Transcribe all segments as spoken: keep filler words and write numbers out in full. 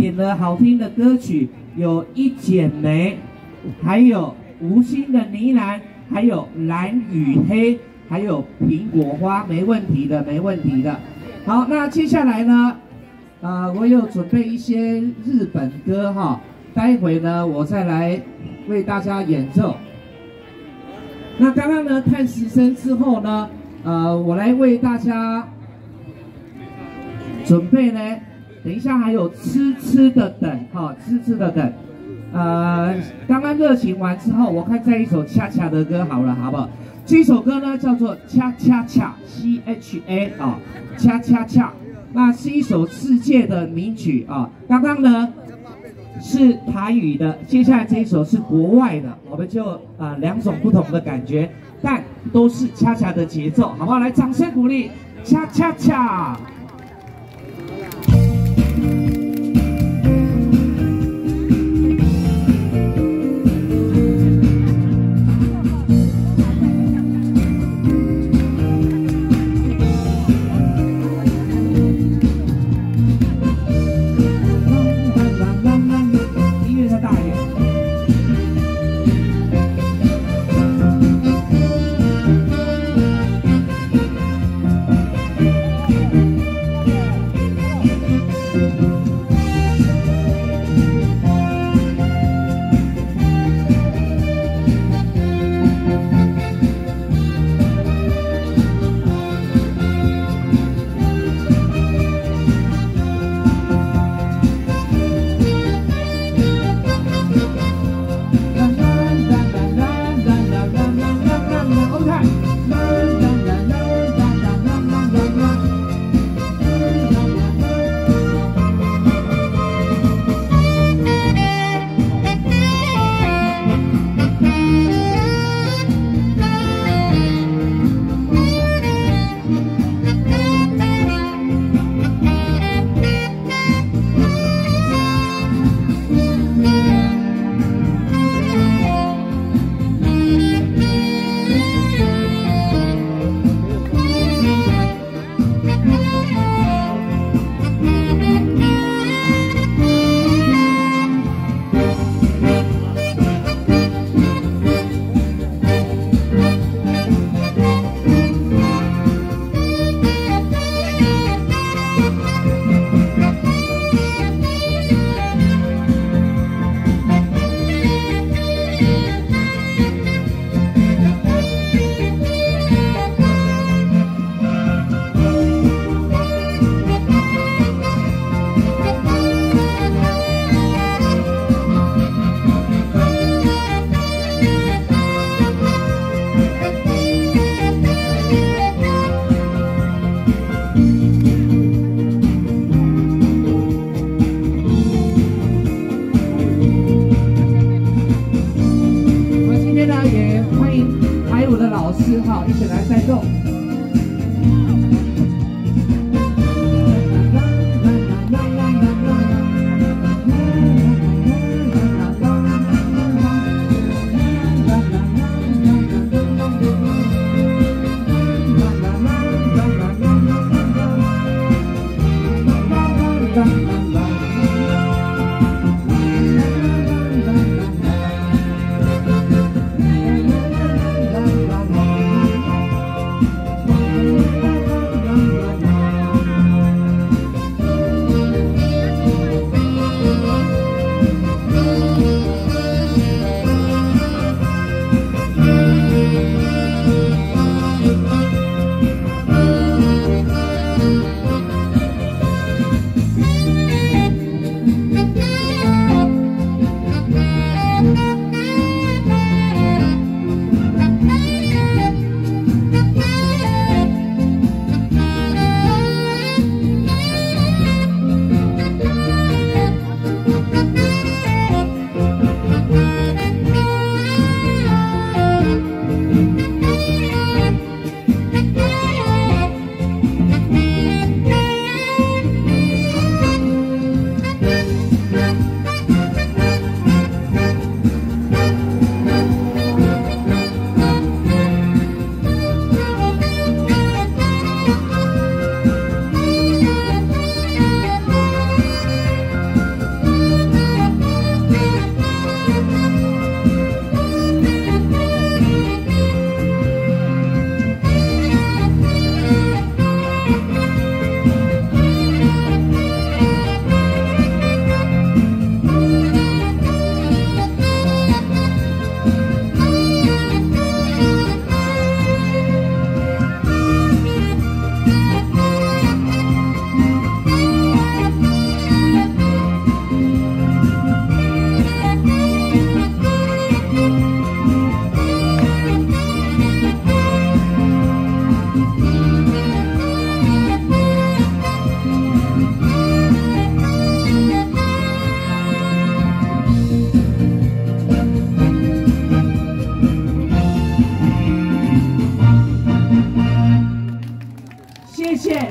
点的好听的歌曲有《一剪梅》，还有吴昕的《呢喃》，还有《蓝与黑》，还有《苹果花》，没问题的，没问题的。好，那接下来呢，呃，我有准备一些日本歌哈，待会呢我再来为大家演奏。那刚刚呢叹十声之后呢，呃，我来为大家准备呢，等一下还有痴痴的等哈，痴痴的等。呃，刚刚热情完之后，我看再一首恰恰的歌好了，好不好？这首歌呢叫做恰恰恰 C H A 啊，恰恰恰，那是一首世界的名曲啊。刚刚呢是台语的，接下来这一首是国外的，我们就啊两种不同的感觉，但都是恰恰的节奏，好不好？来，掌声鼓励，恰恰恰。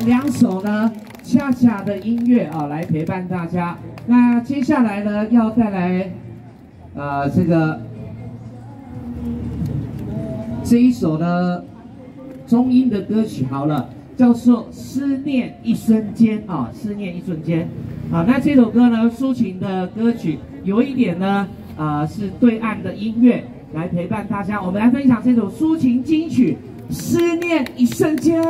两首呢恰恰的音乐啊，来陪伴大家。那接下来呢，要带来呃这个这一首呢中音的歌曲，好了，叫做《思念一瞬间》啊，《思念一瞬间》啊。那这首歌呢，抒情的歌曲，有一点呢，呃，是对岸的音乐来陪伴大家。我们来分享这首抒情金曲《思念一瞬间》。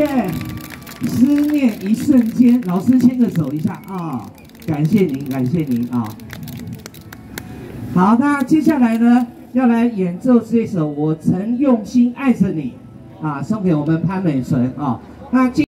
谢，思念一瞬间，老师牵个手一下啊、哦，感谢您，感谢您啊、哦。好，那接下来呢，要来演奏这首《我曾用心爱着你》啊，送给我们潘美纯啊、哦。那。